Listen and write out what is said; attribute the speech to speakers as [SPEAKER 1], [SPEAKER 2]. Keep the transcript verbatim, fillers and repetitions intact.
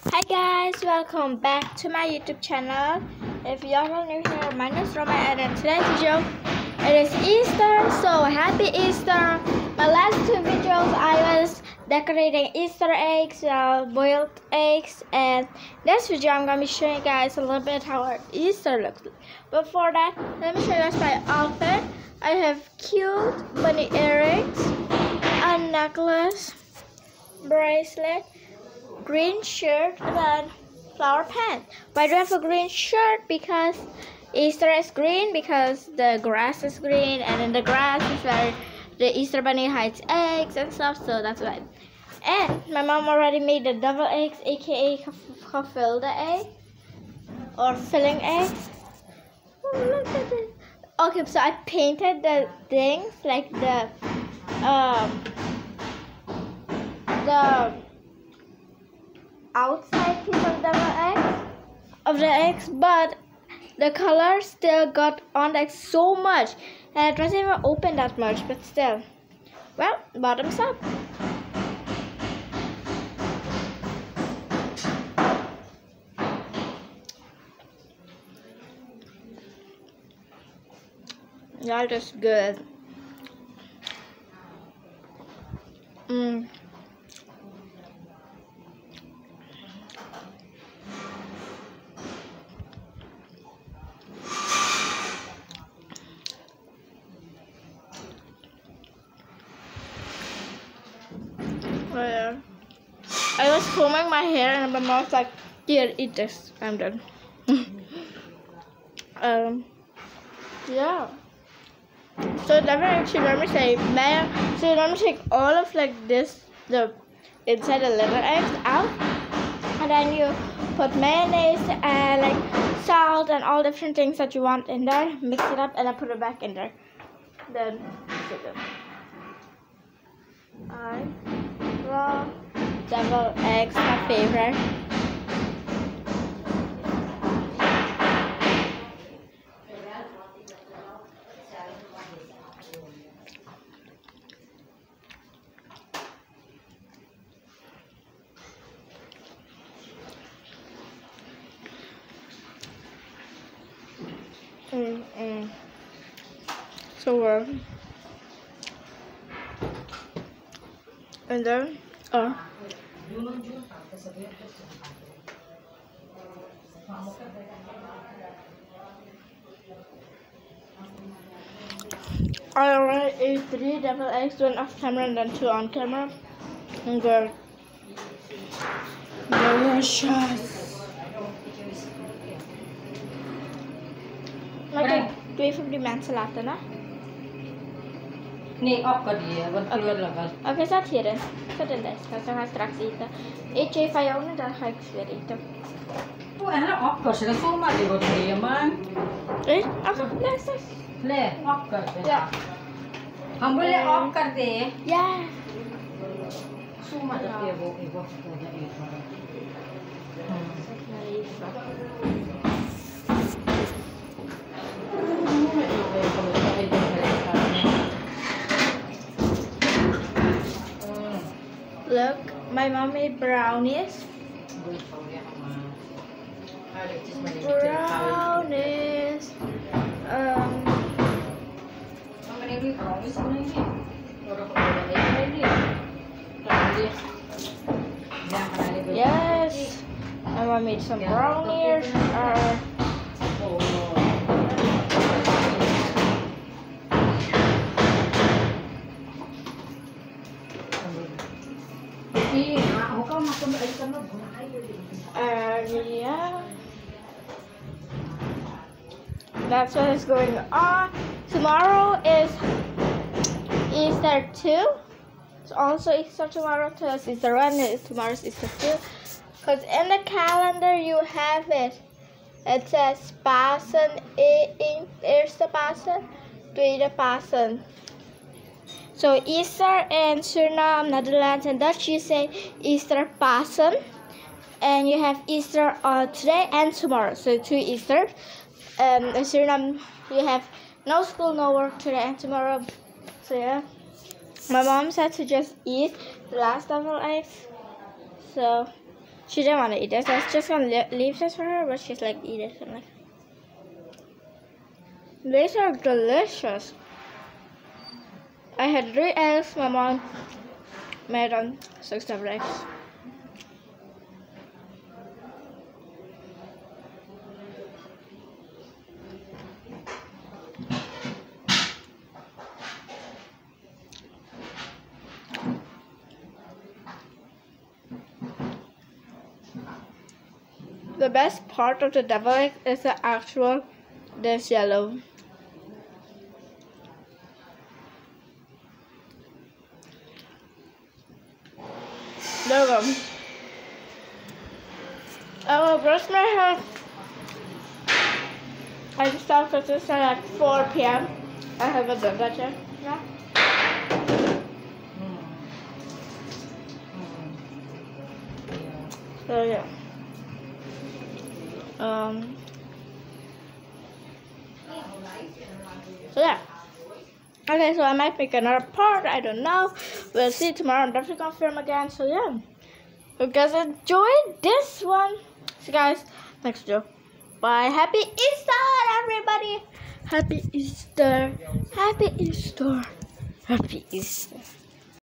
[SPEAKER 1] Hi guys, welcome back to my YouTube channel. If you are new here, my name is Roma and in today's video it is Easter, so happy Easter. My last two videos I was decorating Easter eggs, uh, boiled eggs, and this video I'm going to be showing you guys a little bit how our Easter looks like. Before that, let me show you guys my outfit. I have cute bunny earrings, a necklace, bracelet, green shirt, and then flower pants. Why do I have a green shirt? Because Easter is green, because the grass is green, and in the grass is where the Easter bunny hides eggs and stuff, so that's why. And my mom already made the double eggs, aka gefulde egg or filling eggs. Oh, look at this. Okay, so I painted the things like the um the outside piece of the eggs of the eggs, but the color still got on the eggs so much, and it wasn't even open that much. But still, well, bottoms up. That is good. Mm. Oh, yeah. I was combing my hair and my mom was like, "Here, eat this." I'm done. um, yeah. So definitely, let me say, man. So let me take all of like this, the inside the little eggs out, and then you put mayonnaise and like salt and all different things that you want in there. Mix it up and then put it back in there. Then mix it up. I love devil eggs, my favorite. Mm -mm. So uh, and then uh I already ate three devil eggs, one off camera and then two on camera, and they're delicious. Like twee van die mensen laten, hè?
[SPEAKER 2] Nee, opgraderen, want ik wil het wel.
[SPEAKER 1] Oké, zet hierin. Zet in deze, dus dan ga ik straks eten. Eet jij van jou en dan ga ik weer eten.
[SPEAKER 2] Oh, en dan opgraderen, zo maar die wordt hier, man.
[SPEAKER 1] Eh? Ach, nee, zus.
[SPEAKER 2] Nee, opgraderen.
[SPEAKER 1] Ja.
[SPEAKER 2] Gaan we je opgraderen?
[SPEAKER 1] Ja.
[SPEAKER 2] Zo maar dat je ook niet wordt eten.
[SPEAKER 1] Zet maar even. Look, my mom made brownies. Brownies. Um. Yes. My mom made some brownies. Uh, Uh, yeah, that's what is going on. Tomorrow is Easter too. It's also Easter tomorrow too. It's Easter one. It's tomorrow's Easter two. Because in the calendar you have it. It says Pasen, in eerste Pasen, tweede Pasen. So Easter in Suriname, Netherlands, and Dutch you say Easter Pasen. And you have Easter uh, today and tomorrow, so two Easter. Um, in Suriname, you have no school, no work today and tomorrow. So yeah, my mom said to just eat the last devil eggs. So She didn't want to eat this. I was just gonna leave this for her, but she's like, eat it. I'm like, these are delicious. I had three eggs. My mom made them six, seven eggs. The best part of the devil egg is the actual this yellow. There we go. I will brush my hair. I just stopped because it's at like four P M I haven't done that yet. No. So yeah. Um. So yeah. Okay, so I might make another part. I don't know. We'll see tomorrow. I'm definitely gonna film again. So yeah. Hope you guys enjoyed this one. So guys, next video. Bye. Happy Easter, everybody. Happy Easter. Happy Easter. Happy Easter.